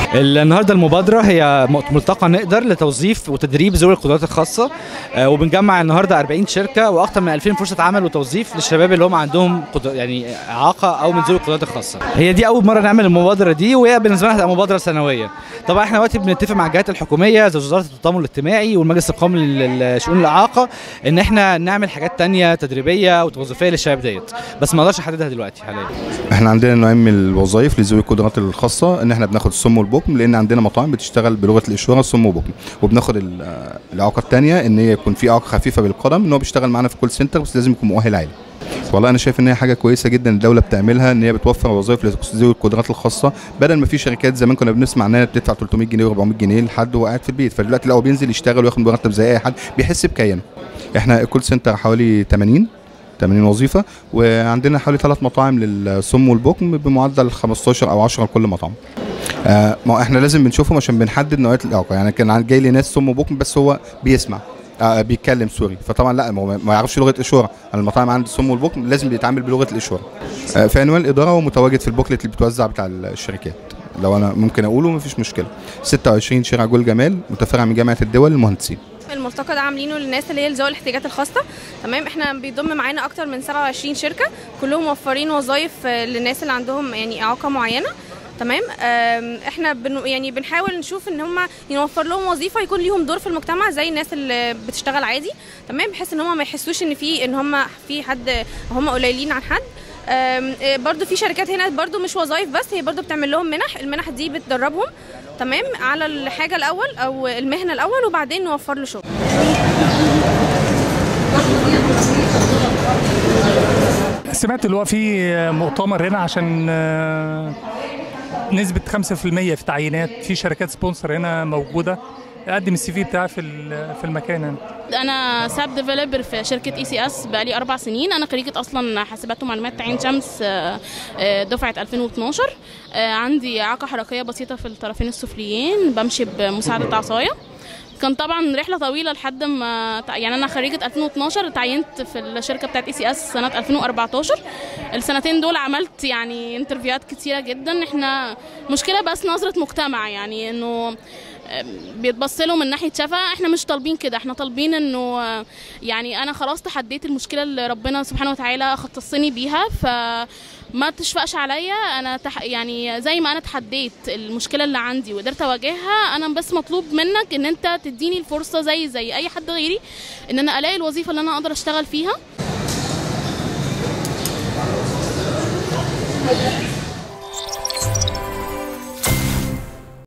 النهارده المبادرة هي ملتقى نقدر لتوظيف وتدريب ذوي القدرات الخاصة، وبنجمع النهارده 40 شركة واكثر من 2000 فرصة عمل وتوظيف للشباب اللي هم عندهم يعني إعاقة او من ذوي القدرات الخاصة. هي دي اول مرة نعمل المبادرة دي، وهي بالنسبة لنا هتبقى مبادرة سنوية. طبعا احنا دلوقتي بنتفق مع الجهات الحكومية زي وزارة التضامن الاجتماعي والمجلس القومي لشؤون الإعاقة ان احنا نعمل حاجات تانية تدريبية وتوظيفية للشباب ديت، بس ما اقدرش احددها دلوقتي حاليا. احنا عندنا نوعين من الوظائف لذوي القدرات الخاصه، ان احنا بناخد الصم والبكم، لان عندنا مطاعم بتشتغل بلغه الاشاره الصم وبكم، وبناخد الاعاقه الثانيه ان هي يكون في اعاقه خفيفه بالقدم، ان هو بيشتغل معانا في كول سنتر، بس لازم يكون مؤهل عالي. والله انا شايف ان هي حاجه كويسه جدا الدوله بتعملها، ان هي بتوفر وظائف لذوي القدرات الخاصه، بدل ما في شركات زمان كنا بنسمع انها بتدفع 300 جنيه و400 جنيه لحد وهو قاعد في البيت، فدلوقتي لا، هو بينزل يشتغل وياخد مرتب زي اي حد، بيحس بكيانه. احنا الكول سنتر حوالي 80 وظيفه، وعندنا حوالي 3 مطاعم للصم والبكم بمعدل 15 او 10 لكل مطعم. ما احنا لازم بنشوفهم عشان بنحدد نوعيه الاعاقه، يعني كان جاي لي ناس صم وبكم بس هو بيسمع بيتكلم سوري، فطبعا لا ما يعرفش لغه اشاره. المطاعم عند الصم والبكم لازم بيتعامل بلغه الاشاره. في عنوان الاداره ومتواجد في البوكلت اللي بتوزع بتاع الشركات، لو انا ممكن اقوله مفيش مشكله. 26 شارع جول جمال، متفرع من جامعه الدول للمهندسين. الملتقى ده عاملينه للناس اللي هي ذوي الاحتياجات الخاصه. تمام، احنا بيضم معانا اكتر من 27 شركه، كلهم موفرين وظائف للناس اللي عندهم يعني اعاقه معينه. تمام، احنا يعني بنحاول نشوف ان هم نوفر لهم وظيفه يكون ليهم دور في المجتمع زي الناس اللي بتشتغل عادي. تمام، بحيث ان هم ما يحسوش ان هم في حد هم قليلين عن حد. برضو في شركات هنا برضو مش وظائف بس، هي برضو بتعمل لهم منح، المنح دي بتدربهم تمام على الحاجه الاول او المهنه الاول، وبعدين نوفر له شغل. سمعت اللي هو في مؤتمر هنا عشان نسبة 5% في تعيينات، في شركات سبونسر هنا موجودة، اقدم السي في بتاعي في المكان هنا. انا ساب ديفلوبر في شركه اي سي اس بقالي 4 سنين. انا خريجه اصلا حاسبات ومعلومات عين شمس دفعه 2012. عندي اعاقه حركيه بسيطه في الطرفين السفليين، بمشي بمساعده عصايه. كان طبعا رحله طويله لحد ما يعني انا خريجه 2012 اتعينت في الشركه بتاعت اي سي اس سنه 2014. السنتين دول عملت يعني انترفيوهات كتيره جدا. احنا مشكله بس نظره مجتمع، يعني انه بيتبص له من ناحيه شفا. احنا مش طالبين كده، احنا طالبين انه يعني انا خلاص تحديت المشكله اللي ربنا سبحانه وتعالى خصصني بيها، فما تشفقش عليا. انا يعني زي ما انا تحديت المشكله اللي عندي وقدرت اواجهها، انا بس مطلوب منك ان انت تديني الفرصه زي اي حد غيري، ان انا الاقي الوظيفه اللي انا اقدر اشتغل فيها.